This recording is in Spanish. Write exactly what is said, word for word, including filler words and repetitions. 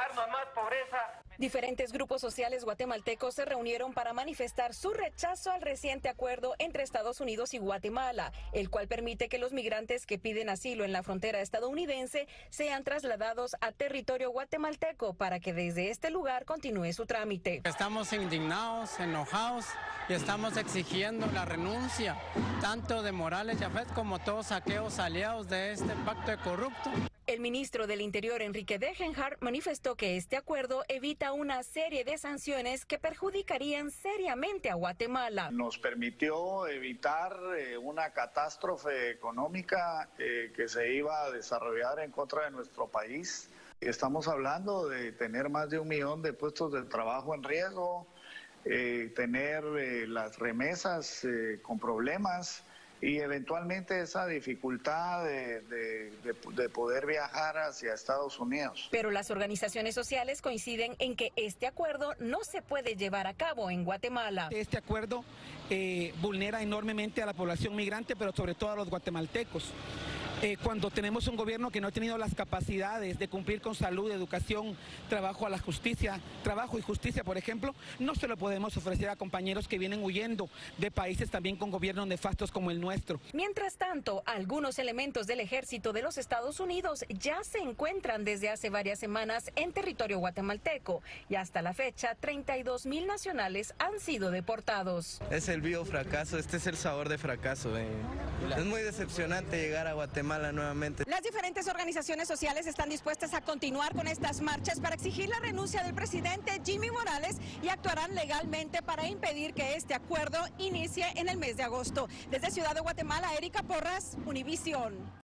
más pobreza. Diferentes grupos sociales guatemaltecos se reunieron para manifestar su rechazo al reciente acuerdo entre Estados Unidos y Guatemala, el cual permite que los migrantes que piden asilo en la frontera estadounidense sean trasladados a territorio guatemalteco para que desde este lugar continúe su trámite. Estamos indignados, enojados y estamos exigiendo la renuncia tanto de Morales Yafet como todos aquellos aliados de este pacto de corrupto. El ministro del Interior, Enrique Degenhardt, manifestó que este acuerdo evita una serie de sanciones que perjudicarían seriamente a Guatemala. Nos permitió evitar eh, una catástrofe económica eh, que se iba a desarrollar en contra de nuestro país. Estamos hablando de tener más de un millón de puestos de trabajo en riesgo, eh, tener eh, las remesas eh, con problemas, y eventualmente esa dificultad de, de, de, de poder viajar hacia Estados Unidos. Pero las organizaciones sociales coinciden en que este acuerdo no se puede llevar a cabo en Guatemala. Este acuerdo eh, vulnera enormemente a la población migrante, pero sobre todo a los guatemaltecos. Eh, cuando tenemos un gobierno que no ha tenido las capacidades de cumplir con salud, educación, trabajo a la justicia, trabajo y justicia, por ejemplo, no se lo podemos ofrecer a compañeros que vienen huyendo de países también con gobiernos nefastos como el nuestro. Mientras tanto, algunos elementos del ejército de los Estados Unidos ya se encuentran desde hace varias semanas en territorio guatemalteco y hasta la fecha treinta y dos mil nacionales han sido deportados. Es el vivo fracaso, este es el sabor de fracaso. Eh. Es muy decepcionante llegar a Guatemala nuevamente. Las diferentes organizaciones sociales están dispuestas a continuar con estas marchas para exigir la renuncia del presidente Jimmy Morales y actuarán legalmente para impedir que este acuerdo inicie en el mes de agosto. Desde Ciudad de Guatemala, Erika Porras, Univisión.